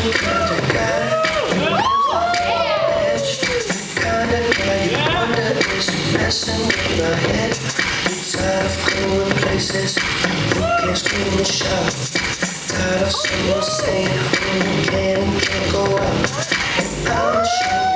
kind of guy who lives on the edge. The kind of guy you wonder is messing with my head. I'm tired of going places who can't scream and shout. Tired of someone saying who can and can't go out. And I'll show you.